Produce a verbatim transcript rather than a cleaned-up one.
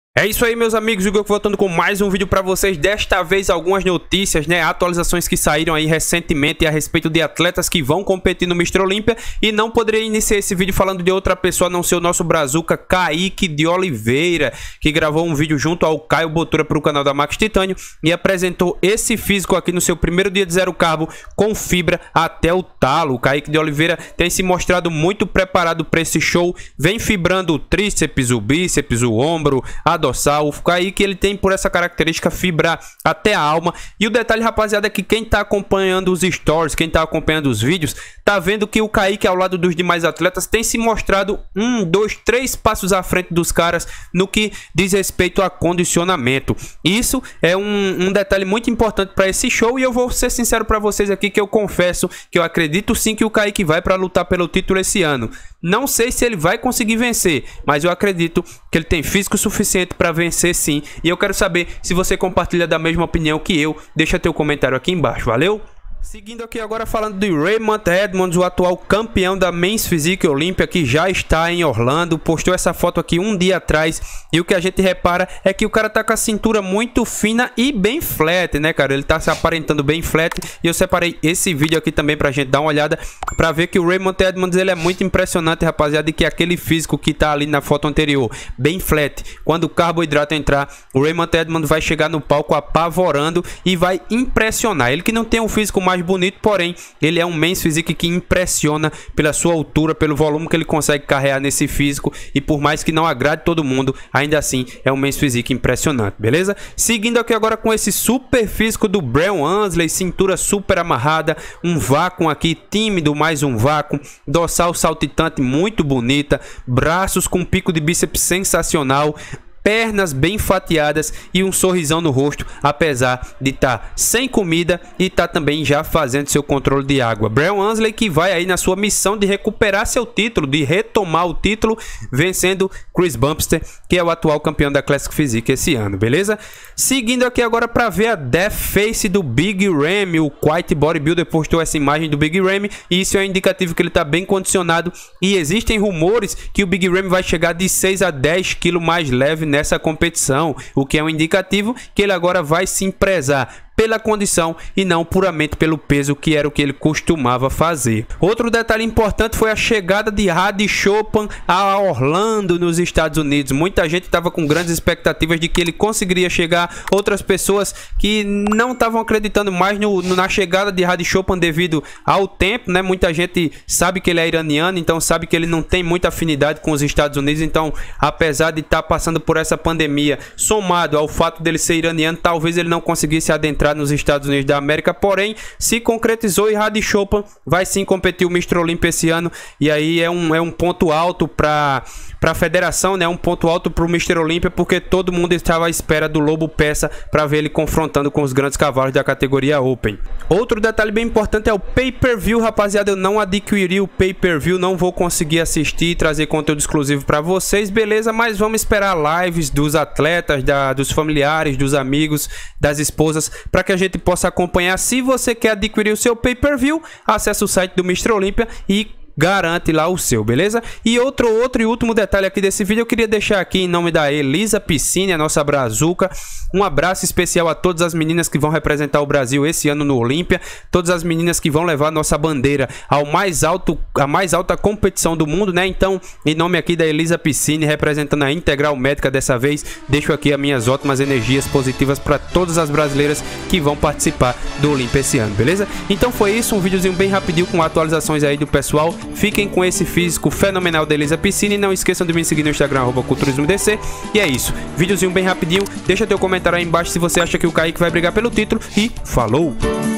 É isso aí, meus amigos, o Goku voltando com mais um vídeo pra vocês. Desta vez algumas notícias, né, atualizações que saíram aí recentemente a respeito de atletas que vão competir no Mister Olímpia. E não poderia iniciar esse vídeo falando de outra pessoa a não ser o nosso brazuca Kaique de Oliveira, que gravou um vídeo junto ao Caio Botura para o canal da Max Titânio e apresentou esse físico aqui no seu primeiro dia de zero carbo com fibra até o talo. O Kaique de Oliveira tem se mostrado muito preparado para esse show, vem fibrando o tríceps, o bíceps, o ombro, a dorsal. O Kaique, ele tem por essa característica fibrar até a alma. E o detalhe, rapaziada, é que quem tá acompanhando os stories, quem tá acompanhando os vídeos, tá vendo que o Kaique, ao lado dos demais atletas, tem se mostrado um, dois, três passos à frente dos caras no que diz respeito a condicionamento. Isso é um, um detalhe muito importante para esse show. E eu vou ser sincero para vocês aqui que eu confesso que eu acredito sim que o Kaique vai para lutar pelo título esse ano. Não sei se ele vai conseguir vencer, mas eu acredito que ele tem físico suficiente para vencer sim. E eu quero saber se você compartilha da mesma opinião que eu. Deixa teu comentário aqui embaixo, valeu? Seguindo aqui agora falando de Raymond Edmonds, o atual campeão da Men's Physique Olímpia, que já está em Orlando, postou essa foto aqui um dia atrás, e o que a gente repara é que o cara tá com a cintura muito fina e bem flat, né, cara? Ele tá se aparentando bem flat, e eu separei esse vídeo aqui também pra gente dar uma olhada, pra ver que o Raymond Edmonds, ele é muito impressionante, rapaziada, e que aquele físico que tá ali na foto anterior, bem flat, quando o carboidrato entrar, o Raymond Edmonds vai chegar no palco apavorando e vai impressionar. Ele que não tem um físico mais mais bonito, porém ele é um Men's Physique que impressiona pela sua altura, pelo volume que ele consegue carregar nesse físico, e por mais que não agrade todo mundo, ainda assim é um Men's Physique impressionante, beleza? Seguindo aqui agora com esse super físico do Brian Ansley, cintura super amarrada, um vácuo aqui tímido, mais um vácuo, dorsal saltitante muito bonita, braços com pico de bíceps sensacional, pernas bem fatiadas e um sorrisão no rosto, apesar de estar tá sem comida e estar tá também já fazendo seu controle de água. Brian Ansley, que vai aí na sua missão de recuperar seu título, de retomar o título, vencendo Chris Bumstead, que é o atual campeão da Classic Physique esse ano, beleza? Seguindo aqui agora para ver a Death Face do Big Ramy, o Quiet Bodybuilder postou essa imagem do Big Ramy, e isso é um indicativo que ele está bem condicionado, e existem rumores que o Big Ramy vai chegar de seis a dez quilos mais leve nessa competição, o que é um indicativo que ele agora vai se prezar pela condição e não puramente pelo peso, que era o que ele costumava fazer. Outro detalhe importante foi a chegada de Hadi Choopan a Orlando, nos Estados Unidos. Muita gente estava com grandes expectativas de que ele conseguiria chegar, outras pessoas que não estavam acreditando mais no, no, na chegada de Hadi Choopan devido ao tempo, né? Muita gente sabe que ele é iraniano, então sabe que ele não tem muita afinidade com os Estados Unidos, então apesar de estar passando por essa pandemia, somado ao fato dele ser iraniano, talvez ele não conseguisse adentrar nos Estados Unidos da América, porém se concretizou e Hadi Choopan vai sim competir o Mister Olímpia esse ano, e aí é um, é um ponto alto para para a federação, né? Um ponto alto para o Mister Olímpia, porque todo mundo estava à espera do Lobo Peça para ver ele confrontando com os grandes cavalos da categoria Open. Outro detalhe bem importante é o pay-per-view, rapaziada. Eu não adquiri o pay-per-view, não vou conseguir assistir e trazer conteúdo exclusivo para vocês, beleza? Mas vamos esperar lives dos atletas, da, dos familiares, dos amigos, das esposas, para que a gente possa acompanhar. Se você quer adquirir o seu pay-per-view, acesse o site do Mister Olímpia e garante lá o seu, beleza? E outro, outro e último detalhe aqui desse vídeo, eu queria deixar aqui em nome da Elisa Piscine, a nossa brazuca, um abraço especial a todas as meninas que vão representar o Brasil esse ano no Olímpia, todas as meninas que vão levar nossa bandeira ao mais alto, a mais alta competição do mundo, né? Então, em nome aqui da Elisa Piscine, representando a Integral Médica dessa vez, deixo aqui as minhas ótimas energias positivas para todas as brasileiras que vão participar do Olímpia esse ano, beleza? Então foi isso, um videozinho bem rapidinho com atualizações aí do pessoal. Fiquem com esse físico fenomenal da Elisa Piscine e não esqueçam de me seguir no Instagram, arroba culturismodc. E é isso, videozinho bem rapidinho, deixa teu comentário aí embaixo se você acha que o Kaique vai brigar pelo título e falou!